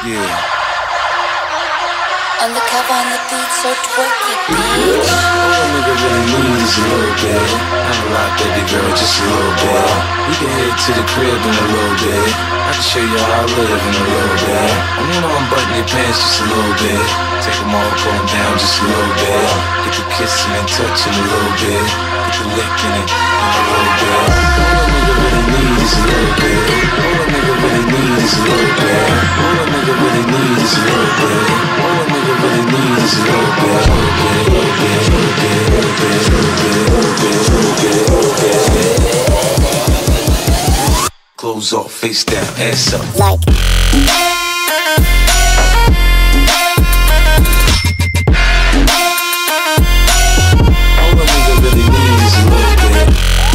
Yeah. Undercover on the beat, so twerky, bitch. All a nigga really need is a little bit. Not a lot, baby girl, just a little bit. We can head to the crib in a little bit. I can show you how I live in a little bit. I wanna unbutton your pants just a little bit. Take them all, pull them down just a little bit. Get the kissing and touching a little bit. Get the licking it in a little bit. All a nigga really need is a little bit. All a nigga really need is a little bit. All a nigga really need is a little bit. All a nigga really need is a little bit. Clothes off, face down, ass up. Like All a nigga really need is a little bit.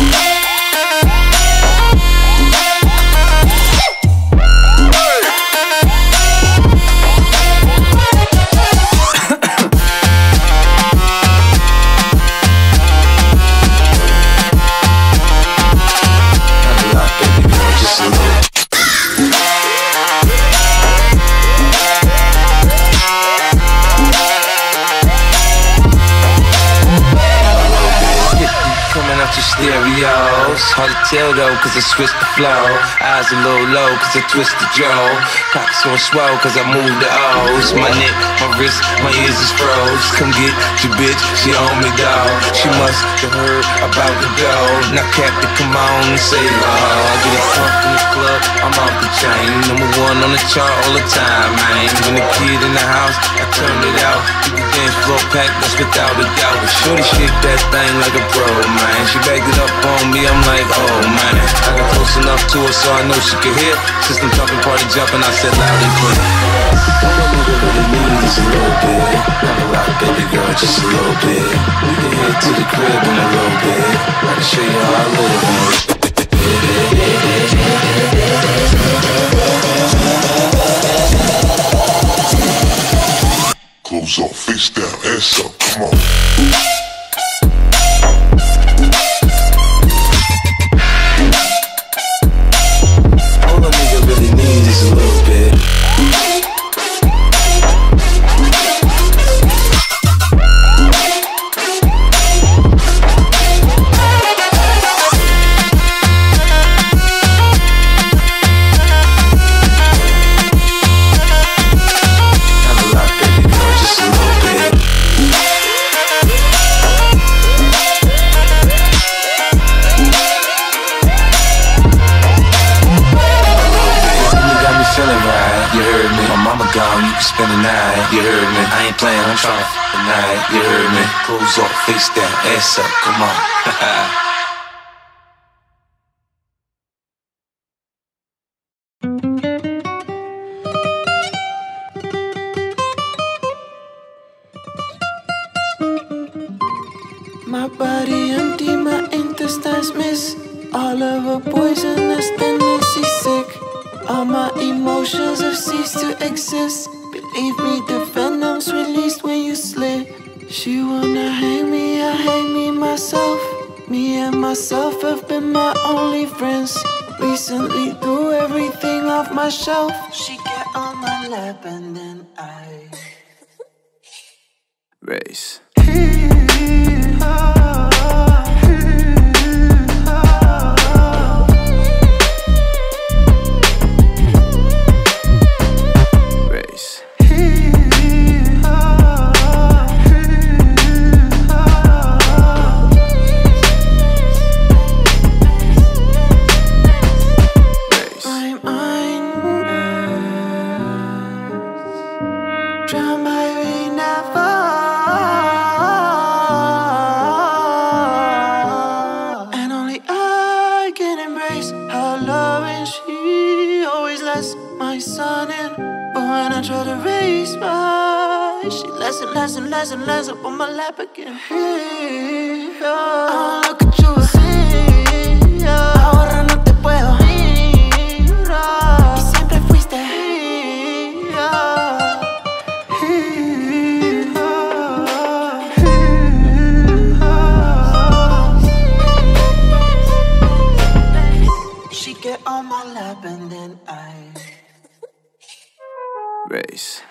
Stereos, hard to tell though, cause I switched the flow. Eyes a little low, cause I twist the jaw. Pockets on swell, cause I move the O's. My neck, my wrist, my ears is froze. Come get your bitch, she on me, dog. She must have heard about the dough. Now Captain, come on and say, I get a pump in the club, I'm off the chain. Number one on the chart all the time, man. When the kid in the house, I turn it out. Keep the dance floor packed, that's without a doubt. Shorty shake that thing like a pro, man. She backed it up on me, I'm like, oh man. I got close enough to her so I know she could hear. System jumping, party jumping, I said loud and clear. All a nigga really need is a little bit. Not a lot, baby girl, just a little bit. We can head to the crib in a little bit. I can show you how I live in a little bit. Clothes off, face down, ass up, come on. All a nigga really need is a little bit. Spend the night, you heard me. I ain't playing, I'm trying to f*** the night, you heard me. Clothes off, face down, ass up, come on. My body empty, my intestines miss. All of a poisonous tendency sick. All my emotions have ceased to exist. Believe me, the venom's released when you slip. She wanna hang me, I hang me myself. Me and myself have been my only friends. Recently threw everything off my shelf. She get on my lap and then I Race. Less up on my lap again. Oh, look at you así. Ahora no te puedo mirar. Y siempre fuiste. She get on my lap and then I race.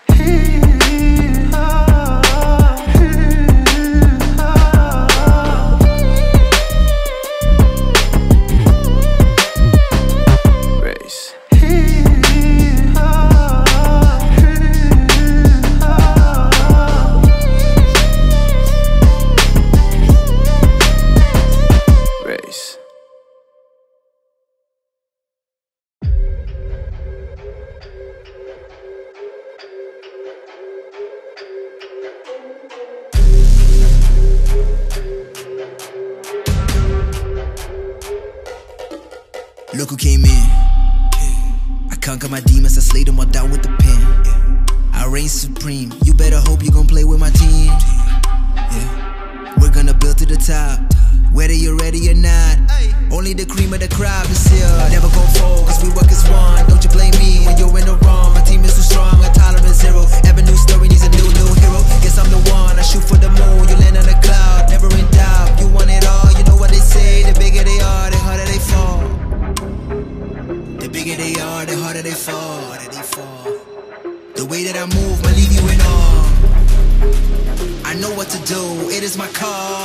Look who came in. I conquer my demons, I slay them all down with the pen. I reign supreme, you better hope you gon' play with my team. We're gonna build to the top, whether you're ready or not. Only the cream of the crop is here. Never gon' fold, cause we work as one. Don't you blame me when you're in the wrong. My team is too strong, a tolerance zero. Every new story needs a new hero. Guess I'm the one, I shoot for the moon. You land on a cloud, never in doubt. You want it all, you know what they say. The bigger they are, the harder they fall. The bigger they are, the harder they fall. The way that I move might leave you in awe. I know what to do, it is my call.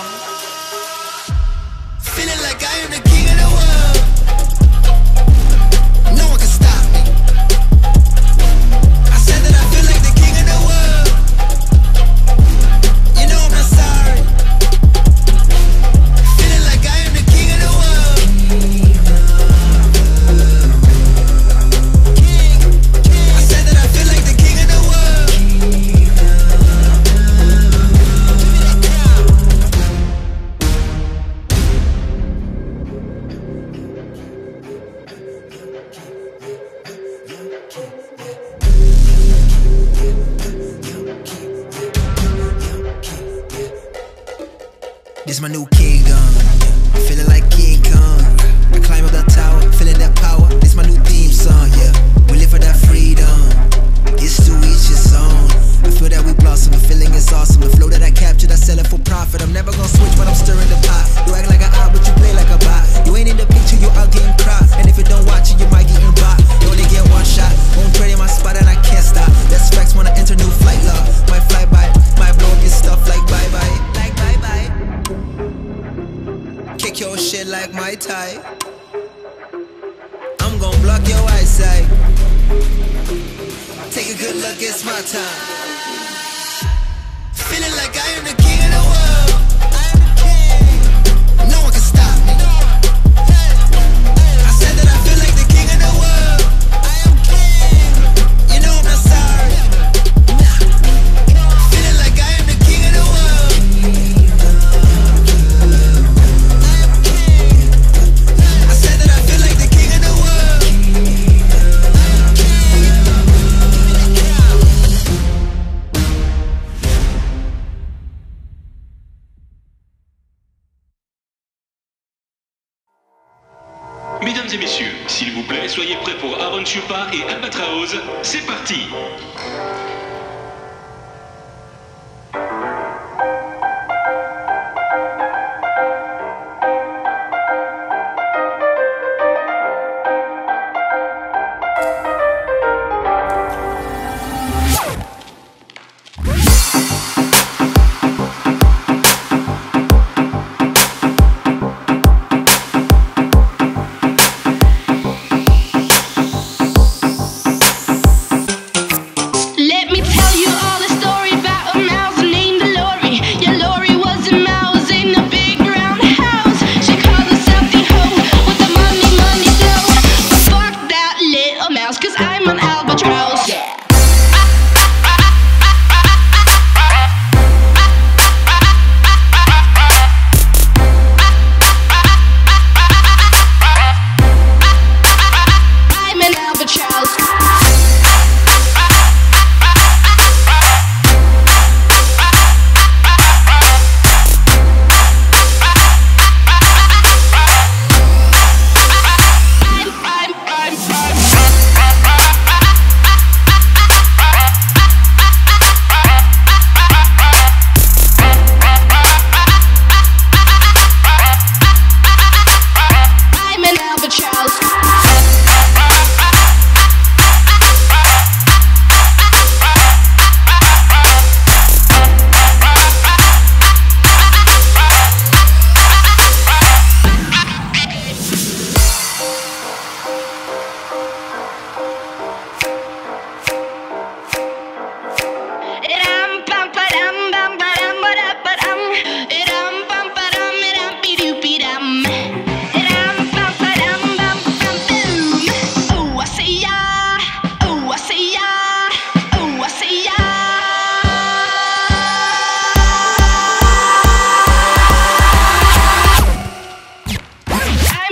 Feeling like I am the king of the world. No one can stop me. I said that I feel like the king of the world. You know I'm not sorry. Feeling like I am the king of the world. I said that I feel like the king of the world. This my new kingdom, feeling like King Kong. I climb up that tower, feeling that power. This my new theme song, yeah. We live for that freedom, it's to each his own. I feel that we blossom, the feeling is awesome. The flow that I captured, I sell it for profit. I'm never gonna switch when I'm stirring the pot. You act like an eye, but you play like a bot. You ain't in the picture, you out getting cropped. And if you don't watch it, you might get robbed. You only get one shot, won't trade in my spot and I can't stop. That's facts when I enter new flight law. My fly by, my blow get stuff like bye-bye. Like bye-bye. Kick your shit like my tie. I'm gon' block your eyesight. Take a good look, it's my time. Feeling like I am the king of the world. No one can stop me. I said that I feel like the king of the world. You know I'm not sorry. Feeling like I am the king of the world. I said that I feel like the king of the world. Mesdames et messieurs, s'il vous plaît, soyez prêts pour Aaron Chupa et Albatraoz. C'est parti!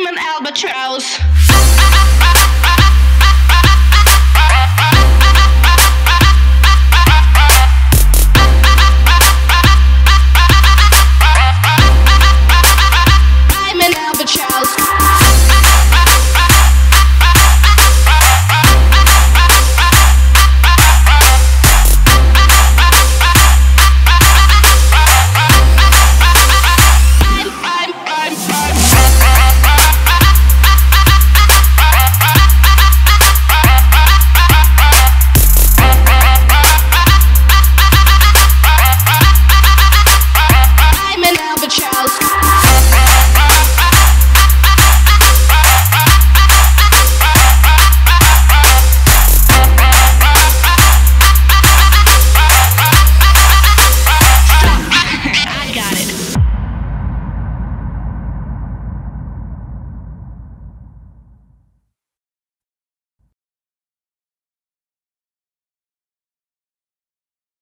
I'm an albatross. I'm an albatross.